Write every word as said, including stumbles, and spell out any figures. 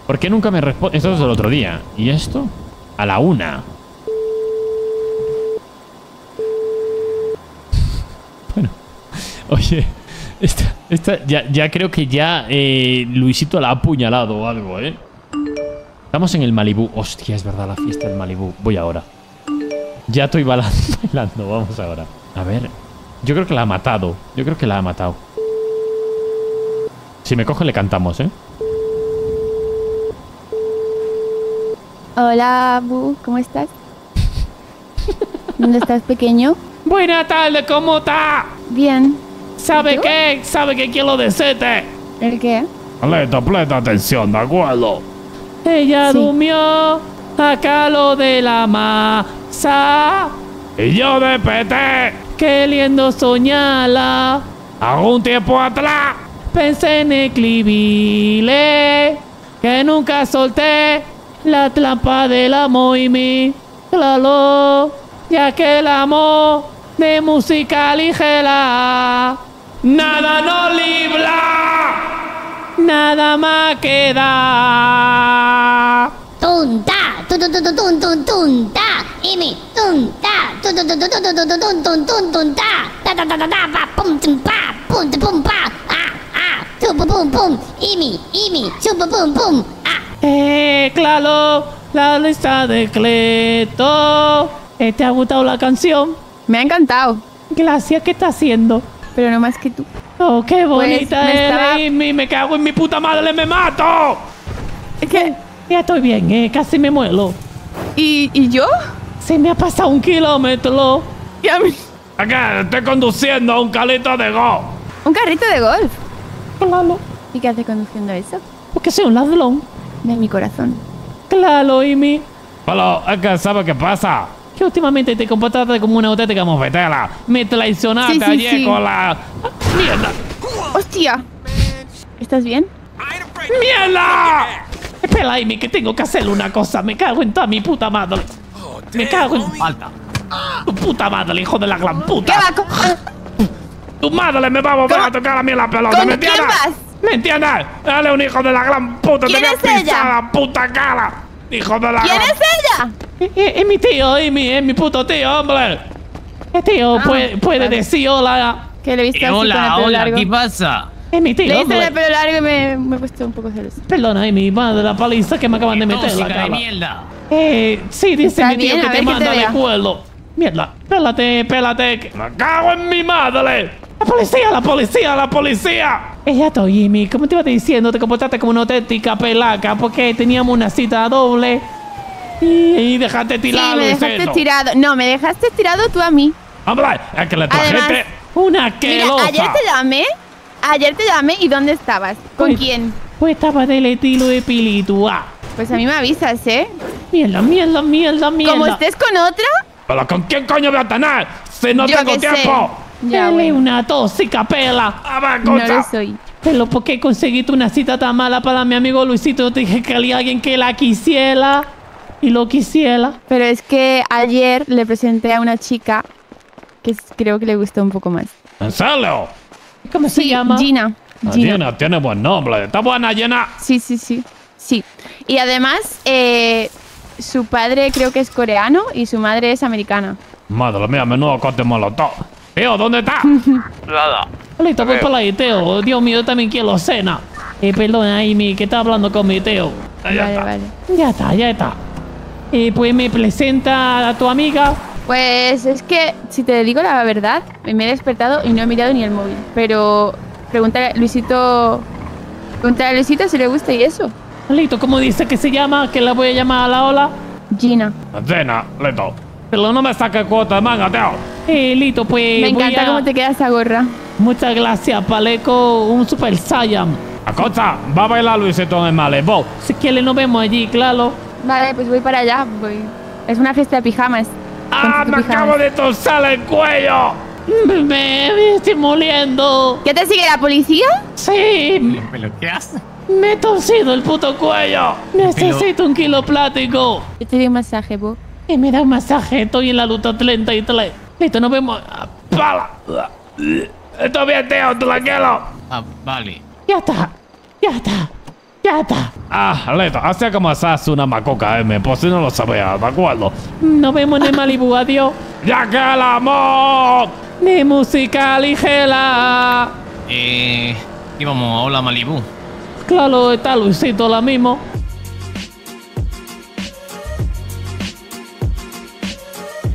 ¿Por qué nunca me responde? Esto es el otro día. ¿Y esto? A la una. Bueno. Oye. Esta, esta, ya, ya creo que ya eh, Luisito la ha apuñalado o algo, ¿eh? Estamos en el Malibú. Hostia, es verdad, la fiesta del Malibú. Voy ahora. Ya estoy bailando, bailando. Vamos ahora. A ver. Yo creo que la ha matado. Yo creo que la ha matado. Si me coge, le cantamos, ¿eh? Hola, Bu. ¿Cómo estás? ¿Dónde estás, pequeño? Buenas tardes, ¿cómo está? Bien. ¿Sabe qué? ¿Sabe qué quiero decirte? ¿El qué? Aleta, presta atención, ¿de acuerdo? Ella Sí. durmió acá lo de la masa. Y yo desperté queriendo soñarla. Algún tiempo atrás pensé en escribirle que nunca solté la trampa del amor y mi claro, ya que el amor de música ligera nada nos libra, nada más queda. Tunta, tun tun tun tun tun tunta, Imi, tunta, tun tun tun tun tun tun tun tun tun tunta, ta ta ta ta ta pa pum tum pa, pum tum pum pa, ah ah, tu pum pum pum, Imi, Imi, chu pum pum pum, ah. Eh, claro, la lista de Cleto. Eh, ¿Te ha gustado la canción? Me ha encantado, Gracias, ¿qué está haciendo? pero no más que tú. Oh, qué bonita me eres, estaba- Amy, me cago en mi puta madre, me mato. Es que... Ya estoy bien, eh, casi me muero. ¿Y, y yo? Se me ha pasado un kilómetro. Y a mí- Acá estoy conduciendo un calito de go. Un carrito de golf. Claro, ¿Y qué hace conduciendo eso? porque soy un ladrón. De mi corazón. Claro, Amy. Pero, es que ¿sabes qué pasa? Que últimamente te comportaste como una auténtica mofetera. Me traicionaste Sí, sí, ayer sí. con la... ¡Mierda! ¡Hostia! ¿Estás bien? ¡Mierda! Espera, Amy, que tengo que hacerle una cosa. Me cago en toda mi puta madre. Me cago en... Falta. Tu puta madre, hijo de la gran ¿Qué puta. va? ¿Con, Tu madre me va a volver ¿Cómo? a tocar a mí la pelota. ¿Con ¿Me quién entiendes? vas? ¿Me entiendes? Dale un hijo de la gran puta. ¿Quién te voy a es ella? pisar la puta cara. Hijo de la ¿Quién gran... es ella? Es, es- es mi tío, Amy. Es mi puto tío, hombre. El tío Ah, puede, puede vale. decir hola. Que le he visto Eh, así con el hola, pelo hola, largo. ¿qué pasa? Es mi tío, Le he visto hombre. el pelo largo y me, me he puesto un poco celoso. Perdona, Amy, madre, la paliza que me acaban de meter en la Tóxica de cara. mierda. Eh, sí, dice Está mi tío bien, que a te ver que manda te de vea. cuerdo. Mierda, pélate, pélate. Que me cago en mi madre. La policía, la policía, la policía. Ella estoy, Amy, como te iba diciendo, te comportaste como una auténtica pelaca porque teníamos una cita doble. Y, y dejaste Sí, tirado me el dejaste seno. tirado. No, me dejaste tirado tú a mí. Hombre, es que le trajiste Además, una Mira, quelosa. ayer te llamé. Ayer te llamé y ¿dónde estabas? ¿Con Pues- quién? Pues estaba del estilo de Pilitu. Ah. Pues a mí me avisas, ¿eh? Mierda, mierda, mierda, mierda. Como estés con otra, ¿Pero con quién coño voy a tener? Si no yo tengo qué sé. tiempo. Ya, Dale bueno. una tóxica pela. A ver, No escucha. lo soy. Pero ¿por qué conseguiste una cita tan mala para mi amigo Luisito? Yo te dije que había alguien que la quisiera y lo quisiera. Pero es que ayer le presenté a una chica que s- creo que le gustó un poco más. ¿En serio? ¿Cómo se Sí, llama? Gina. Ah, Gina. Gina, tiene buen nombre. Está buena, Gina. Sí, sí, sí. Sí. Y además, eh, su padre creo que es coreano y su madre es americana. Madre mía, menudo corte molotov. Tío, ¿dónde está? Nada. Listo, voy por ahí, Teo. Dios mío, yo también quiero cena. Eh, perdona, Amy, que está hablando con mi Teo. Ya Vale, está. vale. Ya está, ya está. Eh, pues me presenta a tu amiga. Pues es que, si te digo la verdad, me he despertado y no he mirado ni el móvil. Pero pregúntale a Luisito. Pregúntale a Luisito si le gusta y eso. Listo, ¿cómo dice que se llama? Que la voy a llamar a la ola. Gina. Cena, listo. Pero no me saques cuota de manga, Teo. Eh, listo, pues. Me voy encanta a- cómo te queda esa gorra. Muchas gracias, Paleco. Un super Saiyan. Acosta, va a bailar Luisito en el Malevo. Si quieres, nos vemos allí, claro. Vale, pues voy para allá. Voy. Es una fiesta de pijamas. ¡Ah, Ponte tu me pijamas. acabo de torcer el cuello! Me, me estoy moliendo. ¿Ya te sigue la policía? Sí, ¿Pero qué haces? me he torcido el puto cuello. Necesito un kilo plático. Yo te doy un masaje, Bo. Y me da un masaje, estoy en la luta treinta y tres. Listo, nos vemos. ¡Pala! Estoy bien, tío, tranquilo. Ah, vale. Ya está, ya está, ya ya está. Ah, Leto, así como haces una macoca, M, por si no lo sabías, ¿de acuerdo? Nos vemos en el Malibu, adiós. ¡Ya que el amor de música ligera! Eh... íbamos a Hola Malibu. Claro, está Luisito ahora mismo.